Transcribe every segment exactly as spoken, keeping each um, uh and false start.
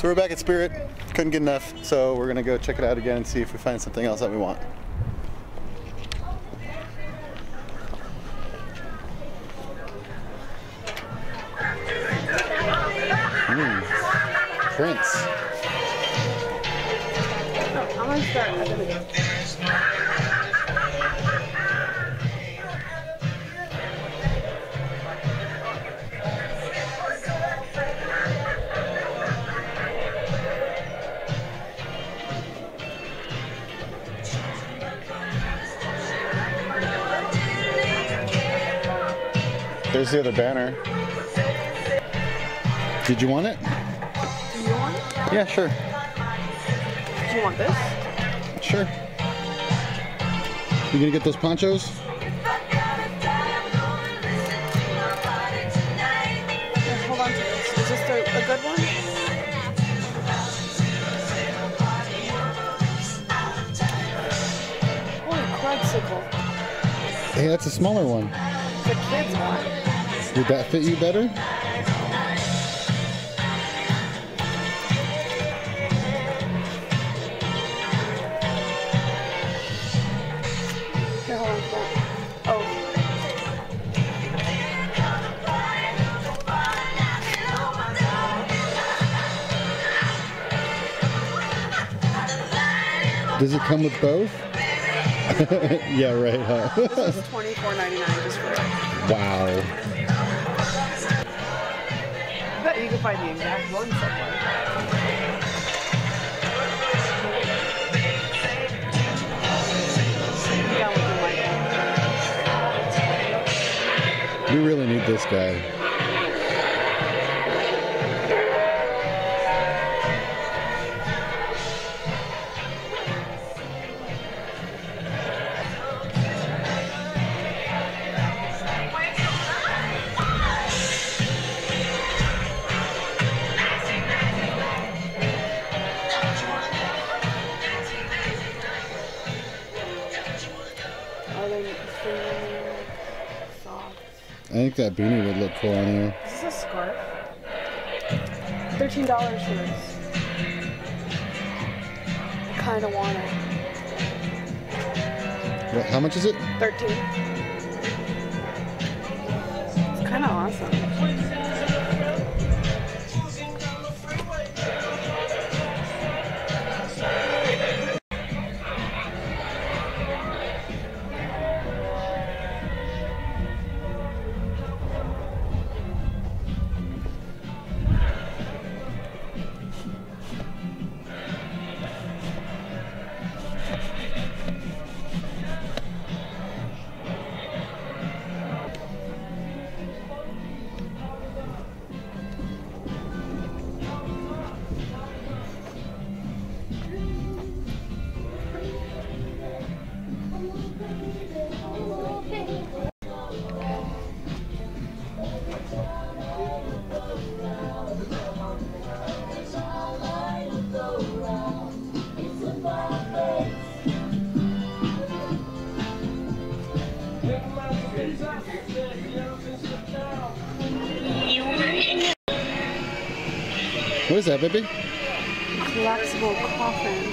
So we're back at Spirit. Couldn't get enough, so we're gonna go check it out again and see if we find something else that we want. Mm. Prince. Oh, I'm gonna start at the beginning. There's the other banner. Did you want it? Do you want it? Yeah, sure. Do you want this? Sure. You gonna get those ponchos? Here, hold on to this. Is this the, a good one? Holy crudsicle. Hey, that's a smaller one. The kids one. Would that fit you better? Here, hold on to that. Oh. Does it come with both? Yeah, right, huh? This is twenty-four ninety-nine just for it. Wow. I bet you can find the exact one somewhere. Yeah, we can like We really need this guy. I think that beanie would look cool on you. Is this a scarf? Thirteen dollars for this. I kind of want it. What, how much is it? Thirteen. It's kind of awesome. What is that, baby? Collapsible coffin.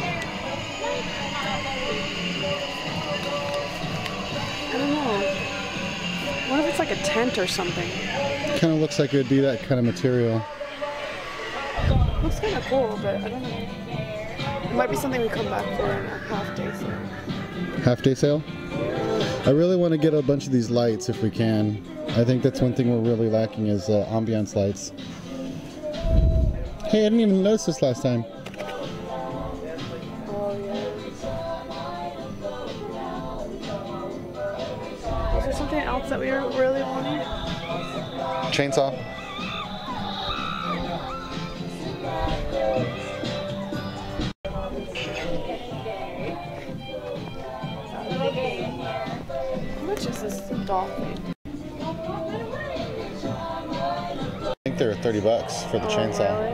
I don't know. What if it's like a tent or something? Kind of looks like it would be that kind of material. Looks kind of cool, but I don't know. It might be something we come back for in our half day sale. Half day sale? I really want to get a bunch of these lights if we can. I think that's one thing we're really lacking is uh, ambiance lights. Hey, I didn't even notice this last time. Oh, yeah. Was there something else that we really wanted? Chainsaw. How much is this doll thing? I think they're thirty bucks for the Oh, chainsaw. Really?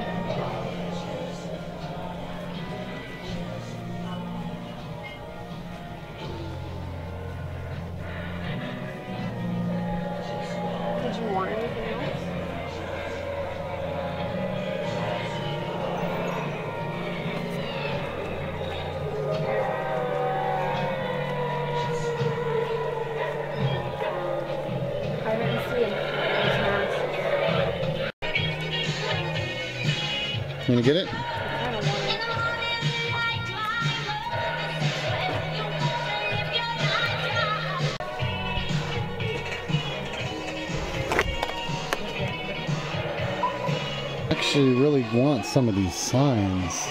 Did you want anything else? You gonna get it? I don't want it. Actually really want some of these signs.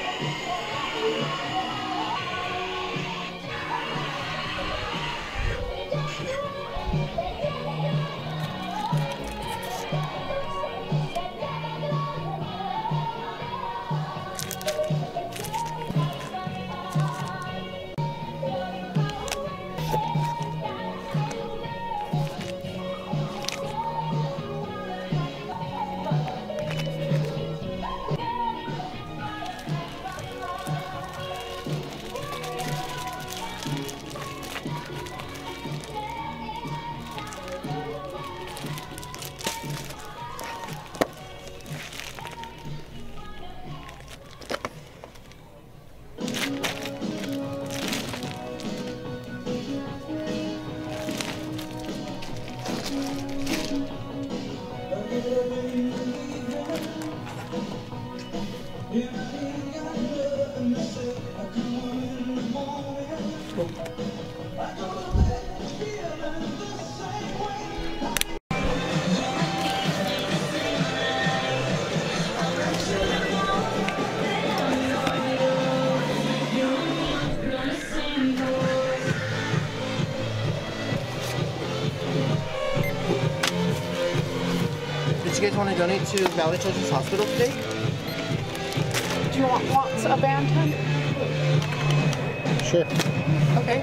Did you guys want to donate to Valley Children's Hospital today? Do you want, want a band tent? Sure. Okay.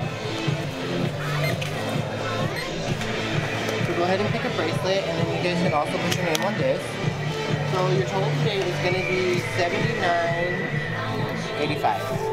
So go ahead and pick a bracelet, and then you guys can also put your name on this. So your total today is going to be seventy-nine eighty-five.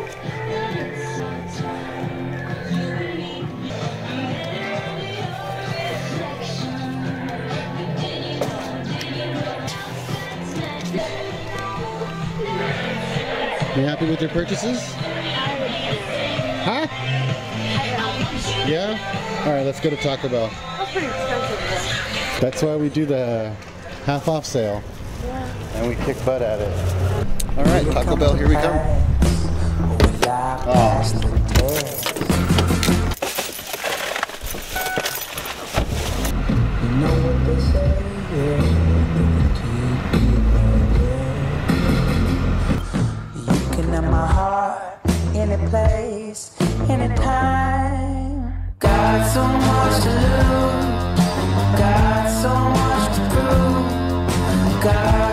You happy with your purchases? Huh? Yeah? Alright, let's go to Taco Bell. That's pretty expensive though. That's why we do the half off sale. Yeah. And we kick butt at it. Alright, Taco Bell, here we come. Oh. My heart, any place, any time. Got so much to lose, got so much to prove. Got